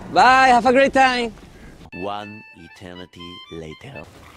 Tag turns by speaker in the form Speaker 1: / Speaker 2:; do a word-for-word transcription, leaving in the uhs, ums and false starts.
Speaker 1: Bye, have a great time.
Speaker 2: One eternity later.